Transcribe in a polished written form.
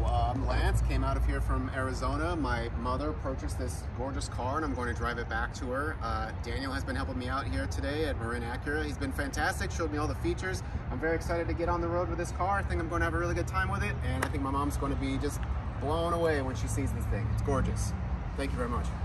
I'm Lance, came out of here from Arizona. My mother purchased this gorgeous car and I'm going to drive it back to her. Daniel has been helping me out here today at Marin Acura. He's been fantastic, showed me all the features. I'm very excited to get on the road with this car. I think I'm going to have a really good time with it, and I think my mom's going to be just blown away when she sees this thing. It's gorgeous. Thank you very much.